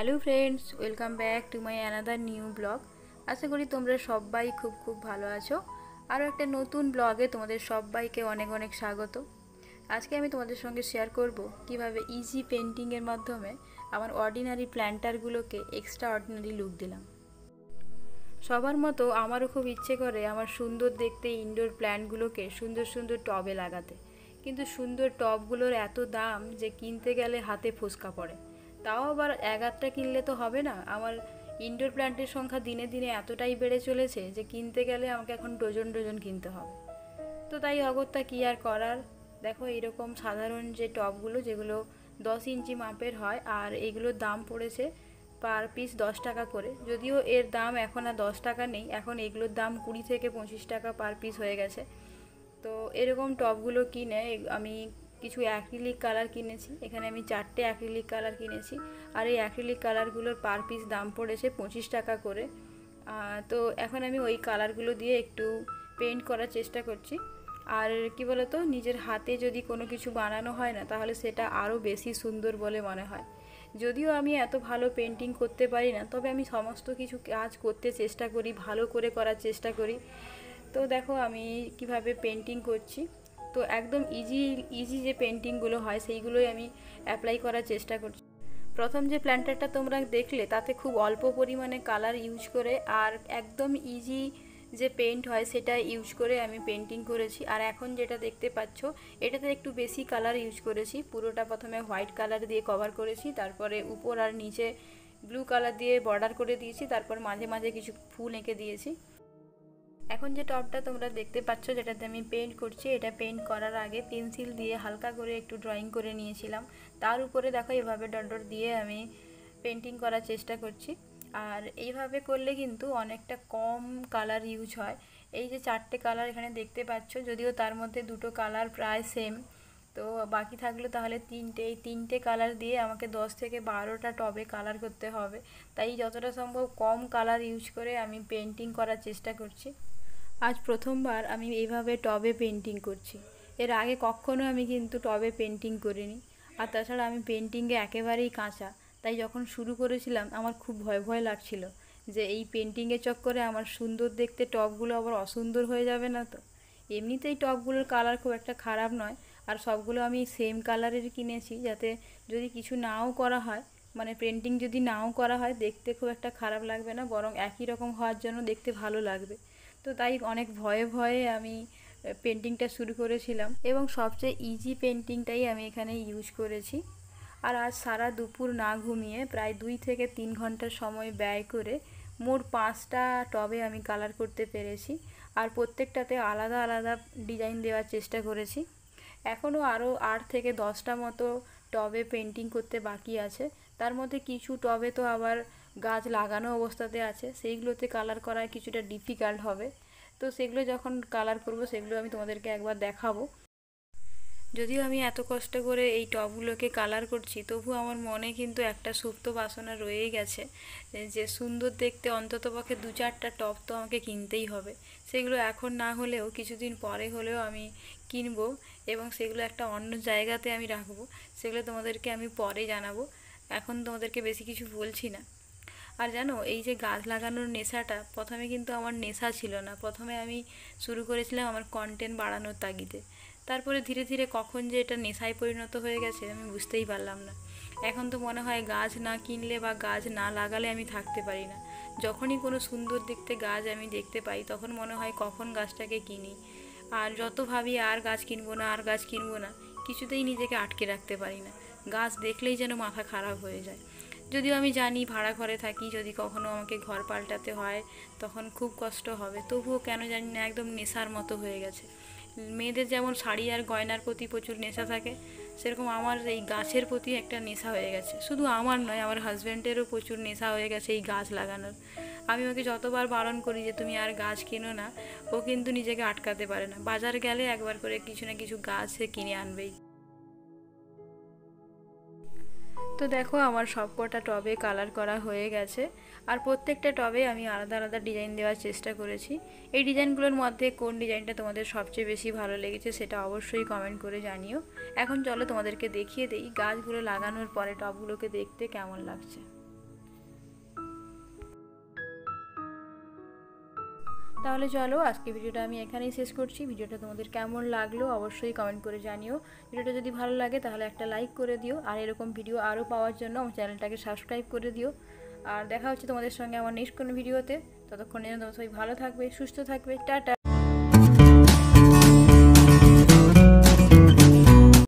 Hello friends, welcome back to my another new blog. আশা করি তোমরা সবাই খুব ভালো আছো। আরও একটা নতুন ব্লগে তোমাদের সবাইকে অনেক অনেক স্বাগত। আজকে আমি তোমাদের সঙ্গে শেয়ার করব কিভাবে ইজি পেন্টিংয়ের মাধ্যমে আমার অর্ডিনারি প্ল্যান্টারগুলোকে এক্সট্রা অর্ডিনারি লুক দিলাম। সবার মতো আমারও খুব ইচ্ছে করে আমার সুন্দর দেখতে ইনডোর প্ল্যান্টগুলোকে সুন্দর সুন্দর টবে লাগাতে, কিন্তু সুন্দর টবগুলোর এত দাম যে কিনতে গেলে হাতে ফোসকা পড়ে। তাও আবার এক আধটা কিনলে তো হবে না, আমার ইনডোর প্ল্যান্টের সংখ্যা দিনে দিনে এতটাই বেড়ে চলেছে যে কিনতে গেলে আমাকে এখন ডজন ডজন কিনতে হবে। তো তাই অগত্যা কী আর করার। দেখো, এইরকম সাধারণ যে টবগুলো যেগুলো 10 ইঞ্চি মাপের হয়, আর এগুলোর দাম পড়েছে পার পিস 10 টাকা করে। যদিও এর দাম এখন আর 10 টাকা নেই, এখন এগুলোর দাম 20 থেকে 25 টাকা পার পিস হয়ে গেছে। তো এরকম টবগুলো কিনে আমি কিছু অ্যাক্রিলিক কালার কিনেছি। এখানে আমি 4টে অ্যাক্রিলিক কালার কিনেছি, আর এই অ্যাক্রিলিক কালারগুলোর পার পিস দাম পড়েছে 25 টাকা করে। তো এখন আমি ওই কালারগুলো দিয়ে একটু পেন্ট করার চেষ্টা করছি। আর কি বলতো, নিজের হাতে যদি কোনো কিছু বানানো হয় না, তাহলে সেটা আরও বেশি সুন্দর বলে মনে হয়। যদিও আমি এত ভালো পেন্টিং করতে পারি না, তবে আমি সমস্ত কিছু কাজ করতে চেষ্টা করি, ভালো করে করার চেষ্টা করি। তো দেখো আমি কিভাবে পেন্টিং করছি। তো একদম ইজি যে পেন্টিংগুলো হয় সেইগুলোই আমি অ্যাপ্লাই করার চেষ্টা করছি। প্রথম যে প্ল্যান্টারটা তোমরা দেখলে তাতে খুব অল্প পরিমাণে কালার ইউজ করে আর একদম ইজি যে পেন্ট হয় সেটা ইউজ করে আমি পেন্টিং করেছি। আর এখন যেটা দেখতে পাচ্ছ, এটাতে একটু বেশি কালার ইউজ করেছি। পুরোটা প্রথমে হোয়াইট কালার দিয়ে কভার করেছি, তারপরে উপর আর নিচে ব্লু কালার দিয়ে বর্ডার করে দিয়েছি, তারপর মাঝে মাঝে কিছু ফুল এঁকে দিয়েছি। এখন যে টবটা তোমরা দেখতে পাচ্ছ যেটাতে আমি পেন্ট করছি, এটা পেন্ট করার আগে পেন্সিল দিয়ে হালকা করে একটু ড্রয়িং করে নিয়েছিলাম। তার উপরে দেখো এভাবে ডট ডট দিয়ে আমি পেন্টিং করার চেষ্টা করছি। আর এইভাবে করলে কিন্তু অনেকটা কম কালার ইউজ হয়। এই যে 4টে কালার এখানে দেখতে পাচ্ছ, যদিও তার মধ্যে 2টো কালার প্রায় সেম, তো বাকি থাকলো তাহলে 3টে। এই 3টে কালার দিয়ে আমাকে 10 থেকে 12টা টবে কালার করতে হবে। তাই যতটা সম্ভব কম কালার ইউজ করে আমি পেন্টিং করার চেষ্টা করছি। আজ প্রথমবার আমি এইভাবে টবে পেন্টিং করছি। এর আগে কখনো আমি কিন্তু টবে পেন্টিং করিনি। আর তাছাড়া আমি পেন্টিংয়ে একেবারেই কাঁচা। তাই যখন শুরু করেছিলাম আমার খুব ভয় ভয় লাগছিল যে এই পেন্টিংয়ের চক্করে আমার সুন্দর দেখতে টবগুলো আবার অসুন্দর হয়ে যাবে না তো। এমনিতেই টবগুলোর কালার খুব একটা খারাপ নয়, আর সবগুলো আমি সেম কালারের কিনেছি, যাতে যদি কিছু নাও করা হয়, মানে পেন্টিং যদি নাও করা হয়, দেখতে খুব একটা খারাপ লাগবে না, বরং একই রকম হওয়ার জন্য দেখতে ভালো লাগবে। তো তাই অনেক ভয়ে ভয়ে আমি পেন্টিংটা শুরু করেছিলাম, এবং সবচেয়ে ইজি পেন্টিংটাই আমি এখানে ইউজ করেছি। আর আজ সারা দুপুর না ঘুমিয়ে প্রায় 2 থেকে 3 ঘন্টা সময় ব্যয় করে মোট 5টা টবে আমি কালার করতে পেরেছি। আর প্রত্যেকটাতে আলাদা আলাদা ডিজাইন দেওয়ার চেষ্টা করেছি। এখনও আরও 8 থেকে 10টা মতো টবে পেন্টিং করতে বাকি আছে। তার মধ্যে কিছু টবে তো আবার গাছ লাগানো অবস্থাতে আছে, সেইগুলোতে কালার করা কিছুটা ডিফিকাল্ট হবে। তো সেগুলো যখন কালার করব সেগুলো আমি তোমাদেরকে একবার দেখাবো। যদিও আমি এত কষ্ট করে এই টবগুলোকে কালার করছি, তবু আমার মনে কিন্তু একটা সুপ্ত বাসনা রয়েই গেছে যে সুন্দর দেখতে অন্ততপক্ষে 2-4টা টব তো আমাকে কিনতেই হবে। সেগুলো এখন না হলেও কিছুদিন পরে হলেও আমি কিনবো, এবং সেগুলো একটা অন্য জায়গাতে আমি রাখবো। সেগুলো তোমাদেরকে আমি পরে জানাবো, এখন তোমাদেরকে বেশি কিছু বলছি না। আর জানো, এই যে গাছ লাগানোর নেশাটা প্রথমে কিন্তু আমার নেশা ছিল না। প্রথমে আমি শুরু করেছিলাম আমার কন্টেন্ট বাড়ানোর তাগিদে। তারপরে ধীরে ধীরে কখন যে এটা নেশায় পরিণত হয়ে গেছে আমি বুঝতেই পারলাম না। এখন তো মনে হয় গাছ না কিনলে বা গাছ না লাগালে আমি থাকতে পারি না। যখনই কোনো সুন্দর দেখতে গাছ আমি দেখতে পাই, তখন মনে হয় কখন গাছটাকে কিনি। আর যত ভাবি আর গাছ কিনবো না, আর গাছ কিনবো না, কিছুতেই নিজেকে আটকে রাখতে পারি না। গাছ দেখলেই যেন মাথা খারাপ হয়ে যায়। যদিও আমি জানি ভাড়া ঘরে থাকি, যদি কখনো আমাকে ঘর পাল্টাতে হয় তখন খুব কষ্ট হবে, তবুও কেন জানি না একদম নেশার মতো হয়ে গেছে। মেয়েদের যেমন শাড়ি আর গয়নার প্রতি প্রচুর নেশা থাকে, সেরকম আমার এই গাছের প্রতি একটা নেশা হয়ে গেছে। শুধু আমার নয়, আমার হাজব্যান্ডেরও প্রচুর নেশা হয়ে গেছে এই গাছ লাগানোর। আমি ওকে যতবার বারণ করি যে তুমি আর গাছ কিনো না, ও কিন্তু নিজেকে আটকাতে পারে না। বাজার গেলে একবার করে কিছু না কিছু গাছ সে কিনে আনবেই। তো দেখো আমার সব কটা টবে কালার করা হয়ে গেছে, আর প্রত্যেকটা টবে আমি আলাদা আলাদা ডিজাইন দেওয়ার চেষ্টা করেছি। এই ডিজাইনগুলোর মধ্যে কোন ডিজাইনটা তোমাদের সবচেয়ে বেশি ভালো লেগেছে সেটা অবশ্যই কমেন্ট করে জানিও। এখন চলো তোমাদেরকে দেখিয়ে দিই গাছগুলো লাগানোর পরে টবগুলোকে দেখতে কেমন লাগছে। তাহলে চলো আজকে ভিডিওটা আমি এখানেই শেষ করছি। ভিডিওটা তোমাদের কেমন লাগলো অবশ্যই কমেন্ট করে জানিও। ভিডিওটা যদি ভালো লাগে তাহলে একটা লাইক করে দিও, আর এরকম ভিডিও আরও পাওয়ার জন্য আমার চ্যানেলটাকে সাবস্ক্রাইব করে দিও। আর দেখা হচ্ছে তোমাদের সঙ্গে আমার নেক্সট কোনো ভিডিওতে। ততক্ষণে তোমরা সবাই ভালো থাকবে, সুস্থ থাকবে। টাটা।